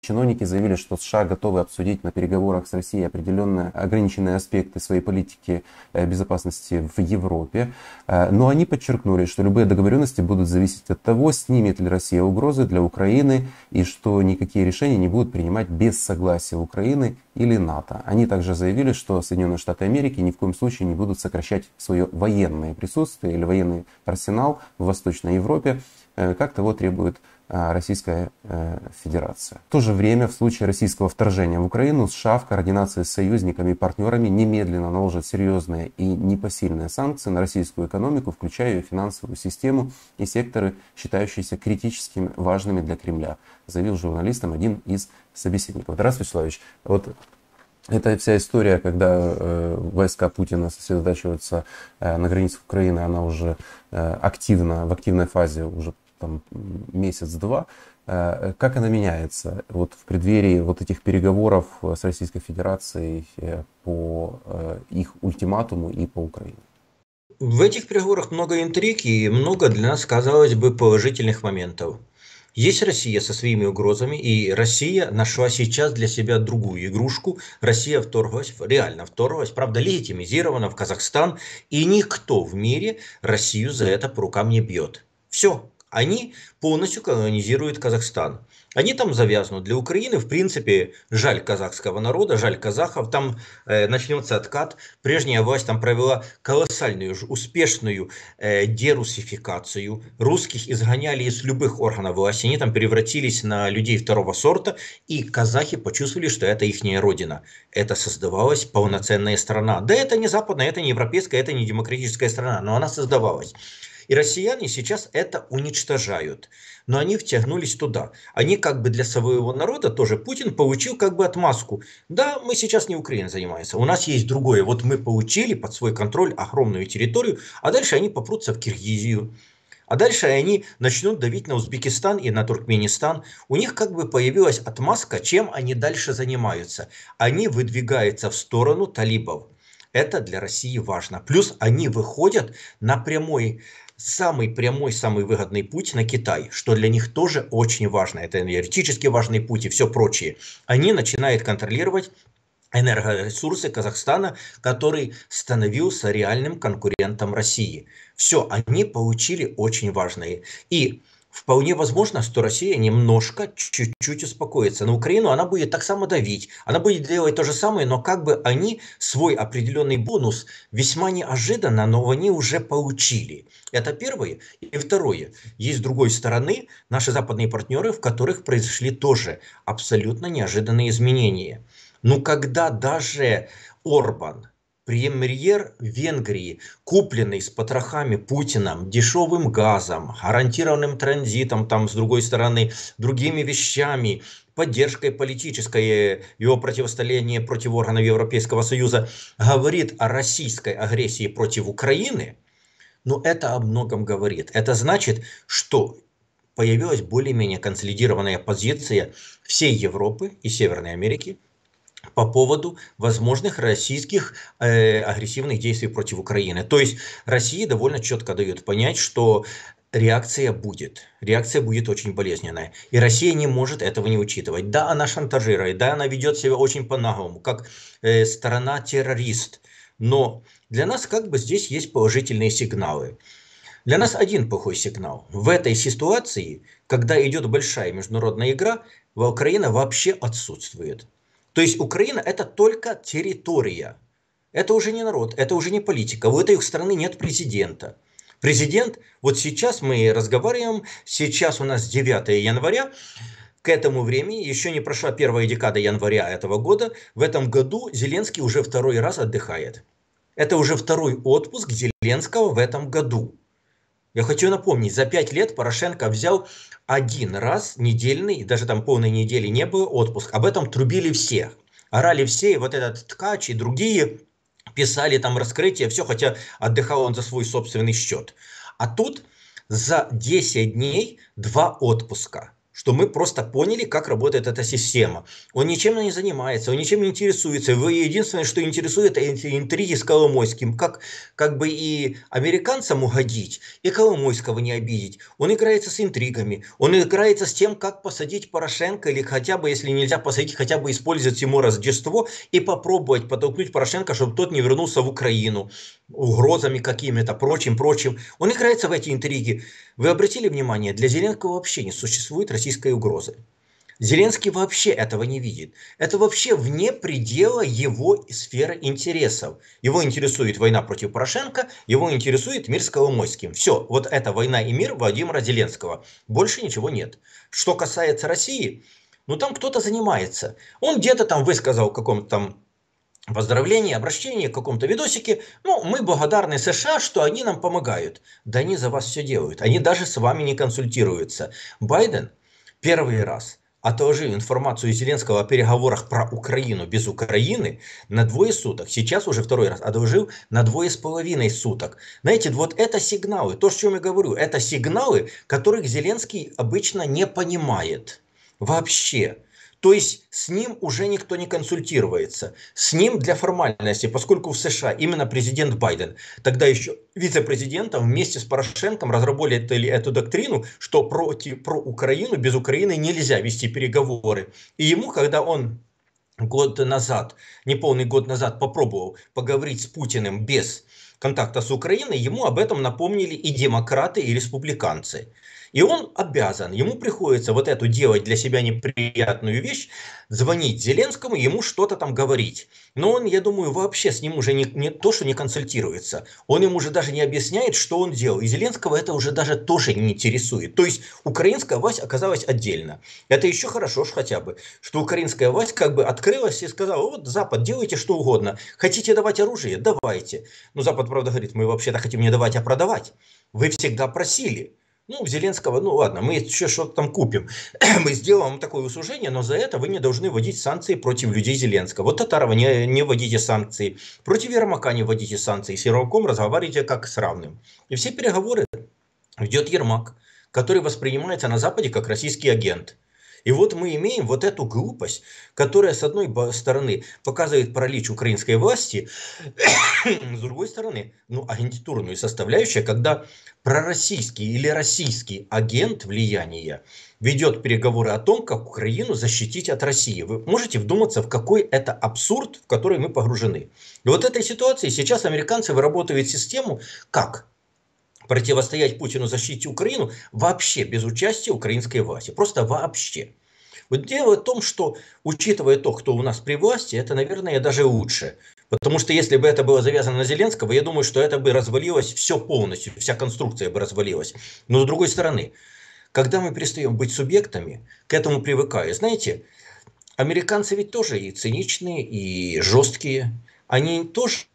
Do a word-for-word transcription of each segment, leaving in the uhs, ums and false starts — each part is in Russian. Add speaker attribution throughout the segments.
Speaker 1: Чиновники заявили, что США готовы обсудить на переговорах с Россией определенные ограниченные аспекты своей политики безопасности в Европе. Но они подчеркнули, что любые договоренности будут зависеть от того, снимет ли Россия угрозы для Украины, и что никакие решения не будут принимать без согласия Украины или НАТО. Они также заявили, что Соединенные Штаты Америки ни в коем случае не будут сокращать свое военное присутствие или военный арсенал в Восточной Европе, как того требует Российская Федерация. В то же время, в случае российского вторжения в Украину, США в координации с союзниками и партнерами немедленно наложат серьезные и непосильные санкции на российскую экономику, включая ее финансовую систему и секторы, считающиеся критически важными для Кремля, заявил журналистам один из собеседников. Тарас Вячеславович, вот эта вся история, когда э, войска Путина сосредотачиваются э, на границах Украины, она уже э, активно, в активной фазе уже там, месяц-два. Э, как она меняется вот в преддверии вот этих переговоров с Российской Федерацией э, по э, их ультиматуму и по Украине?
Speaker 2: В этих переговорах много интриг и много для нас, казалось бы, положительных моментов. Есть Россия со своими угрозами, и Россия нашла сейчас для себя другую игрушку. Россия вторглась, реально вторглась, правда легитимизирована в Казахстан, и никто в мире Россию за это по рукам не бьет. Все, они полностью колонизируют Казахстан. Они там завязнут. Для Украины, в принципе, жаль казахского народа, жаль казахов. Там э, начнется откат. Прежняя власть там провела колоссальную, успешную э, дерусификацию. Русских изгоняли из любых органов власти. Они там превратились на людей второго сорта. И казахи почувствовали, что это их родина. Это создавалась полноценная страна. Да, это не западная, это не европейская, это не демократическая страна. Но она создавалась. И россияне сейчас это уничтожают. Но они втягнулись туда. Они как бы для своего народа тоже, Путин получил как бы отмазку. Да, мы сейчас не Украиной занимаемся, у нас есть другое. Вот мы получили под свой контроль огромную территорию, а дальше они попрутся в Киргизию. А дальше они начнут давить на Узбекистан и на Туркменистан. У них как бы появилась отмазка, чем они дальше занимаются. Они выдвигаются в сторону талибов. Это для России важно. Плюс они выходят на прямой, самый прямой, самый выгодный путь на Китай, что для них тоже очень важно. Это энергетически важный путь и все прочее. Они начинают контролировать энергоресурсы Казахстана, который становился реальным конкурентом России. Все, они получили очень важное. И вполне возможно, что Россия немножко, чуть-чуть успокоится. На Украину она будет так само давить, она будет делать то же самое, но как бы они свой определенный бонус весьма неожиданно, но они уже получили. Это первое. И второе. Есть с другой стороны наши западные партнеры, в которых произошли тоже абсолютно неожиданные изменения. Ну, когда даже Орбан, премьер Венгрии, купленный с потрохами Путиным, дешевым газом, гарантированным транзитом, там с другой стороны, другими вещами, поддержкой политической, его противостояние против органов Европейского Союза, говорит о российской агрессии против Украины, но это о многом говорит. Это значит, что появилась более-менее консолидированная позиция всей Европы и Северной Америки по поводу возможных российских э, агрессивных действий против Украины. То есть Россия довольно четко дает понять, что реакция будет. Реакция будет очень болезненная. И Россия не может этого не учитывать. Да, она шантажирует, да, она ведет себя очень по-наглому, как э, сторона-террорист. Но для нас как бы здесь есть положительные сигналы. Для нас один плохой сигнал. В этой ситуации, когда идет большая международная игра, Украина вообще отсутствует. То есть Украина это только территория. Это уже не народ, это уже не политика. У этой страны нет президента. Президент, вот сейчас мы разговариваем, сейчас у нас девятое января. К этому времени, еще не прошла первая декада января этого года, в этом году Зеленский уже второй раз отдыхает. Это уже второй отпуск Зеленского в этом году. Я хочу напомнить, за пять лет Порошенко взял один раз недельный, даже там полной недели не было, отпуск. Об этом трубили все. Орали все, и вот этот Ткач и другие писали там раскрытие, все, хотя отдыхал он за свой собственный счет. А тут за десять дней два отпуска. что мы просто поняли, как работает эта система. Он ничем не занимается, он ничем не интересуется. Его единственное, что интересует, это интриги с Коломойским. Как, как бы и американцам угодить, и Коломойского не обидеть. Он играется с интригами, он играется с тем, как посадить Порошенко, или хотя бы, если нельзя посадить, хотя бы использовать ему Рождество и попробовать подтолкнуть Порошенко, чтобы тот не вернулся в Украину угрозами какими-то, прочим, прочим. Он играется в эти интриги. Вы обратили внимание, для Зеленского вообще не существует российской угрозы. Зеленский вообще этого не видит. Это вообще вне предела его сферы интересов. Его интересует война против Порошенко, его интересует мир с Коломойским. Все, вот это война и мир Владимира Зеленского. Больше ничего нет. Что касается России, ну там кто-то занимается. Он где-то там высказал в каком-то там поздравление, обращение, в каком-то видосике. Ну, мы благодарны США, что они нам помогают. Да они за вас все делают. Они даже с вами не консультируются. Байден первый раз отложил информацию Зеленского о переговорах про Украину без Украины на двое суток. Сейчас уже второй раз отложил на двое с половиной суток. Знаете, вот это сигналы. То, о чем я говорю, это сигналы, которых Зеленский обычно не понимает. Вообще. То есть с ним уже никто не консультируется. С ним для формальности, поскольку в США именно президент Байден, тогда еще вице-президентом вместе с Порошенком разработали эту доктрину, что против, про Украину без Украины нельзя вести переговоры. И ему, когда он год назад, неполный год назад попробовал поговорить с Путиным без контакта с Украиной, ему об этом напомнили и демократы, и республиканцы. И он обязан, ему приходится вот эту делать для себя неприятную вещь, звонить Зеленскому, ему что-то там говорить. Но он, я думаю, вообще с ним уже не, не то, что не консультируется. Он ему уже даже не объясняет, что он делал. И Зеленского это уже даже тоже не интересует. То есть украинская власть оказалась отдельно. Это еще хорошо хотя бы, что украинская власть как бы открылась и сказала: вот Запад, делайте что угодно. Хотите давать оружие? Давайте. Но Запад, правда, говорит: мы вообще-то хотим не давать, а продавать. Вы всегда просили. Ну, Зеленского, ну ладно, мы еще что-то там купим. Мы сделаем вам такое услужение, но за это вы не должны вводить санкции против людей Зеленского. Вот Татарова не, не вводите санкции. Против Ермака не вводите санкции. С Ермаком разговаривайте как с равным. И все переговоры ведет Ермак, который воспринимается на Западе как российский агент. И вот мы имеем вот эту глупость, которая с одной стороны показывает паралич украинской власти, с другой стороны, ну, агентурную составляющую, когда пророссийский или российский агент влияния ведет переговоры о том, как Украину защитить от России. Вы можете вдуматься, в какой это абсурд, в который мы погружены. И вот этой ситуации сейчас американцы выработают систему, как противостоять Путину, защитить Украину вообще без участия украинской власти. Просто вообще. Вот дело в том, что, учитывая то, кто у нас при власти, это, наверное, даже лучше. Потому что если бы это было завязано на Зеленского, я думаю, что это бы развалилось все полностью, вся конструкция бы развалилась. Но с другой стороны, когда мы перестаем быть субъектами, к этому привыкая, знаете, американцы ведь тоже и циничные, и жесткие. Они тоже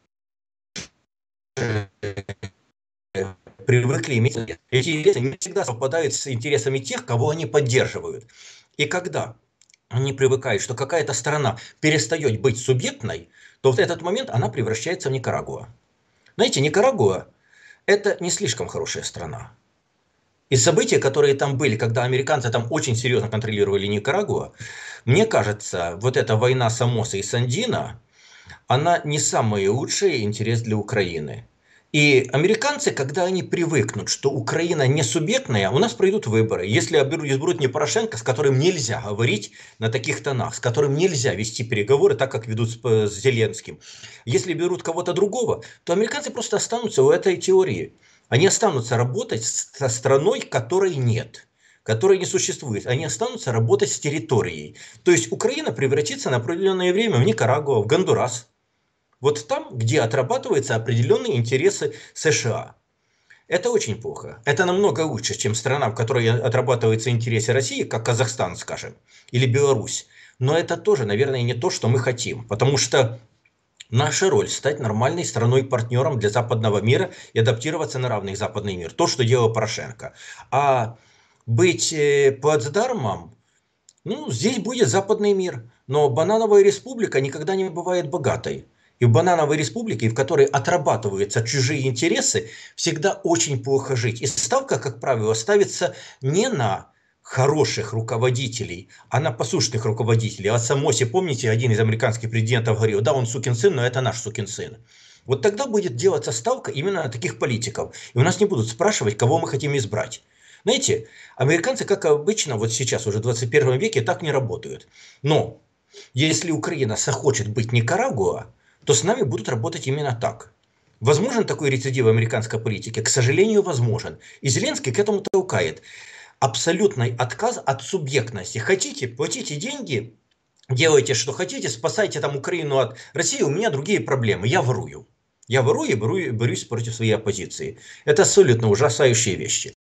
Speaker 2: привыкли иметь. Эти интересы не всегда совпадают с интересами тех, кого они поддерживают. И когда они привыкают, что какая-то страна перестает быть субъектной, то в этот момент она превращается в Никарагуа. Знаете, Никарагуа – это не слишком хорошая страна. И события, которые там были, когда американцы там очень серьезно контролировали Никарагуа, мне кажется, вот эта война Сомоса и Сандино, она не самый лучший интерес для Украины. И американцы, когда они привыкнут, что Украина не субъектная, у нас пройдут выборы. Если изберут не Порошенко, с которым нельзя говорить на таких тонах, с которым нельзя вести переговоры так, как ведут с, с Зеленским. Если берут кого-то другого, то американцы просто останутся у этой теории. Они останутся работать со страной, которой нет, которой не существует. Они останутся работать с территорией. То есть Украина превратится на определенное время в Никарагуа, в Гондурас. Вот там, где отрабатываются определенные интересы США. Это очень плохо. Это намного лучше, чем страна, в которой отрабатываются интересы России, как Казахстан, скажем, или Беларусь. Но это тоже, наверное, не то, что мы хотим. Потому что наша роль – стать нормальной страной-партнером для западного мира и адаптироваться на равный западный мир. То, что делал Порошенко. А быть плацдармом, ну, здесь будет западный мир. Но банановая республика никогда не бывает богатой. И в банановой республике, в которой отрабатываются чужие интересы, всегда очень плохо жить. И ставка, как правило, ставится не на хороших руководителей, а на послушных руководителей. От Самоси, помните, один из американских президентов говорил, да, он сукин сын, но это наш сукин сын. Вот тогда будет делаться ставка именно на таких политиков. И у нас не будут спрашивать, кого мы хотим избрать. Знаете, американцы, как обычно, вот сейчас уже в двадцать первом веке, так не работают. Но если Украина захочет быть Никарагуа, то с нами будут работать именно так. Возможен такой рецидив в американской политике? К сожалению, возможен. И Зеленский к этому толкает. Абсолютный отказ от субъектности. Хотите, платите деньги, делайте, что хотите, спасайте там Украину от России, у меня другие проблемы, я ворую. Я ворую и борюсь против своей оппозиции. Это абсолютно ужасающие вещи.